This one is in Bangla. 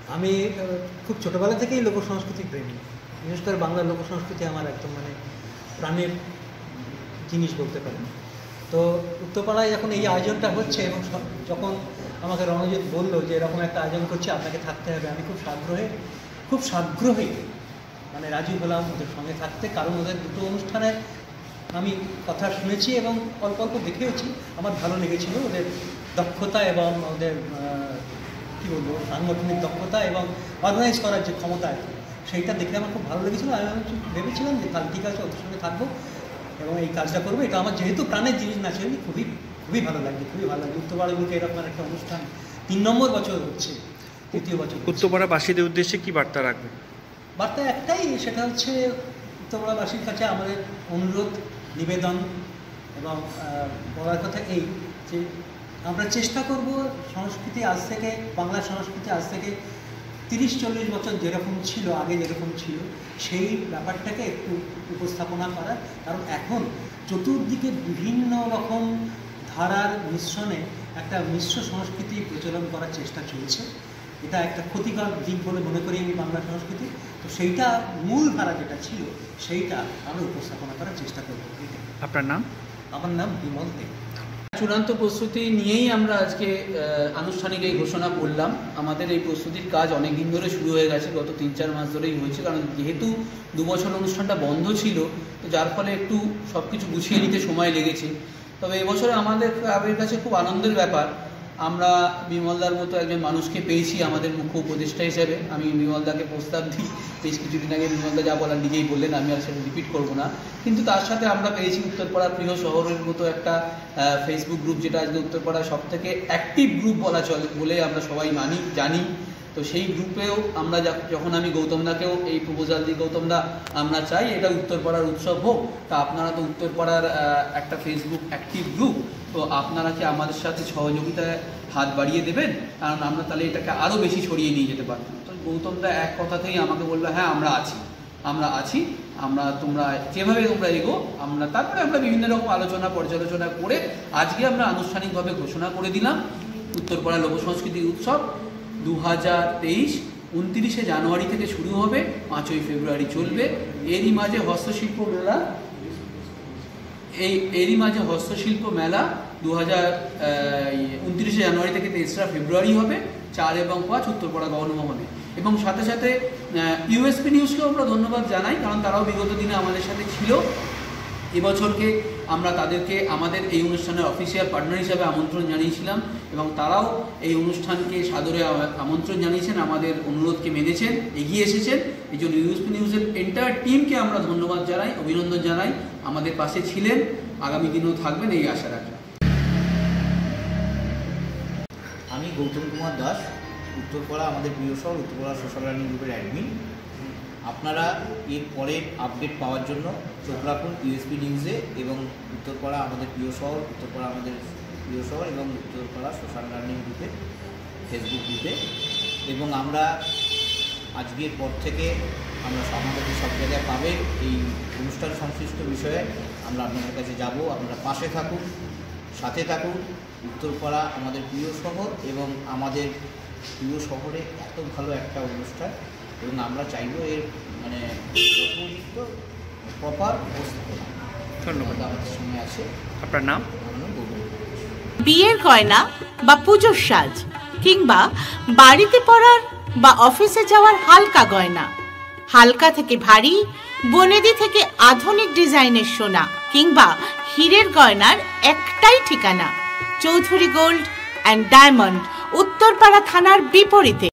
আমি খুব ছোটোবেলা থেকেই লোকসংস্কৃতি প্রেমী, বিশেষ করে বাংলার লোকসংস্কৃতি আমার একদম প্রাণের জিনিস বলতে পারেন। তো উত্তরপাড়ায় যখন এই আয়োজনটা হচ্ছে এবং যখন আমাকে রণজিৎ বললো যে এরকম একটা আয়োজন করছে, আপনাকে থাকতে হবে, আমি খুব সাগ্রহে রাজি হলাম ওদের সঙ্গে থাকতে। কারণ ওদের দুটো অনুষ্ঠানে আমি কথা শুনেছি এবং অল্প অল্প দেখেওছি, আমার ভালো লেগেছিল ওদের দক্ষতা এবং ওদের কী বলবো সাংগঠনিক দক্ষতা এবং অর্গানাইজ করার যে ক্ষমতা আছে সেইটা দেখে আমার খুব ভালো লেগেছিলো। আমি ভেবেছিলাম যে তাহলে ঠিক আছে, ওদের সঙ্গে থাকবো এবং এই কাজটা করবো। এটা আমার যেহেতু প্রাণের জিনিস না, সেটা খুবই ভালো লাগছে, উত্তরপাড়াগুলোকে এরকম একটা অনুষ্ঠান 3 নম্বর বছর হচ্ছে, 3য় বছর। উত্তরপাড়াবাসীদের উদ্দেশ্যে কি বার্তা রাখবেন? বার্তা একটাই, সেটা হচ্ছে উত্তরপাড়াবাসীর কাছে আমাদের অনুরোধ, নিবেদন এবং বলার কথা এই যে আমরা চেষ্টা করব সংস্কৃতি আজ থেকে, বাংলা সংস্কৃতি আজ থেকে 30-40 বছর যেরকম ছিল, আগে যেরকম ছিল সেই ব্যাপারটাকে একটু উপস্থাপনা করা। কারণ এখন চতুর্দিকে বিভিন্ন রকম ধারার মিশ্রণে একটা মিশ্র সংস্কৃতি প্রচলন করার চেষ্টা চলছে। এটা একটা ক্ষতিকর দিক বলে মনে করি আমি বাংলা সংস্কৃতি। তো সেইটা মূল ধারা যেটা ছিল সেইটা আমরা উপস্থাপনা করার চেষ্টা করব। আপনার নাম? আমার নাম বিমল দে। চূড়ান্ত প্রস্তুতি নিয়েই আমরা আজকে আনুষ্ঠানিক এই ঘোষণা করলাম। আমাদের এই প্রস্তুতির কাজ অনেক দিন ধরে শুরু হয়ে গেছে, গত 3-4 মাস ধরেই হয়েছে। কারণ যেহেতু 2 বছর অনুষ্ঠানটা বন্ধ ছিল, তো যার ফলে একটু সব কিছু গুছিয়ে নিতে সময় লেগেছে। তবে এবছরে আমাদের কাছে খুব আনন্দের ব্যাপার, আমরা বিমলদার মতো একজন মানুষকে পেয়েছি আমাদের মুখ্য উপদেষ্টা হিসেবে। আমি বিমলদাকে প্রস্তাব দিই, বেশ কিছুদিন আগে বিমলদা যা বলার নিজেই বললেন, আমি আর সেটা রিপিট করবো না। কিন্তু তার সাথে আমরা পেয়েছি উত্তরপাড়া প্রিয় শহরের মতো একটা ফেসবুক গ্রুপ, যেটা আজকে উত্তরপাড়ার সবথেকে অ্যাক্টিভ গ্রুপ বলা চলে বলে আমরা সবাই জানি। তো সেই গ্রুপেও আমরা যখন আমি গৌতমদাকেও এই প্রপোজাল দিই, গৌতমদা আমরা চাই এটা উত্তরপাড়ার উৎসব হোক, তা আপনারা তো উত্তরপাড়ার একটা ফেসবুক অ্যাক্টিভ গ্রুপ, তো আপনারা কি আমাদের সাথে সহযোগিতায় হাত বাড়িয়ে দেবেন? কারণ আমরা তাহলে এটাকে আরও বেশি ছড়িয়ে নিয়ে যেতে পারতাম। তো গৌতমদা এক কথাতেই আমাকে বললো, হ্যাঁ আমরা আছি, তোমরা যেভাবে তোমরা এগো। তারপরে আমরা বিভিন্ন রকম পর্যালোচনা করে আজকে আমরা আনুষ্ঠানিকভাবে ঘোষণা করে দিলাম উত্তরপাড়া লোকসংস্কৃতি উৎসব 2023 29শে জানুয়ারি থেকে শুরু হবে, 5ই ফেব্রুয়ারি চলবে। এরই মাঝে হস্তশিল্প মেলা 29শে জানুয়ারি থেকে 3রা ফেব্রুয়ারি হবে, 4 এবং 5 উত্তরপাড়া গণভবনে। এবং সাথে সাথে ইউএসপি নিউজকেও আমরা ধন্যবাদ জানাই, কারণ তারাও বিগত দিনে আমাদের সাথে ছিল। এবছরকে আমরা তাদেরকে আমাদের এই অনুষ্ঠানের অফিসিয়াল পার্টনার হিসাবে আমন্ত্রণ জানিয়েছিলাম এবং তারাও এই অনুষ্ঠানকে সাদরে আমন্ত্রণ জানিয়েছেন, আমাদের অনুরোধকে মেনেছেন, এগিয়ে এসেছেন। এই জন্য ইউএসপি নিউজের এন্টায়ার টিমকে আমরা ধন্যবাদ জানাই, অভিনন্দন জানাই। আমাদের পাশে ছিলেন, আগামী দিনেও থাকবেন, এই আশা রাখি। আমি গৌতম কুমার দাস, উত্তরপাড়া আমাদের প্রিয় শহর, উত্তরপাড়া সোশ্যাল লার্নিং গ্রুপের অ্যাডমিন। আপনারা এর পরের আপডেট পাওয়ার জন্য চোখ রাখুন ইউএসপি নিউজে এবং উত্তরপাড়া আমাদের প্রিয় শহর, উত্তরপাড়া আমাদের প্রিয় শহর এবং উত্তরপাড়া সোশ্যাল লার্নিং গ্রুপের ফেসবুক গ্রুপে। এবং আমরা আজকের পর থেকে আমরা আমাদের সব জায়গায় পাবেন এই অনুষ্ঠান সংশ্লিষ্ট বিষয়ে আমরা আপনাদের কাছে যাব। আপনারা পাশে থাকুন, সাথে থাকুন। উত্তরপাড়া আমাদের প্রিয় শহর এবং আমাদের প্রিয় শহরে এত ভালো একটা অনুষ্ঠান, এবং আমরা চাইব এর উপযুক্ত প্রপার উপস্থাপনা। ধন্যবাদ। আমাদের সঙ্গে আছে। আপনার নাম? বিয়ের গয়না বা পুজোর সাজ, কিংবা বাড়িতে পরার বা অফিসে যাওয়ার হালকা গয়না, হালকা থেকে ভারী, বনেদি থেকে আধুনিক ডিজাইনের সোনা কিংবা হীরের গয়নার একটাই ঠিকানা, Chowdhury gold and diamond, Uttarpara থানার বিপরীতে।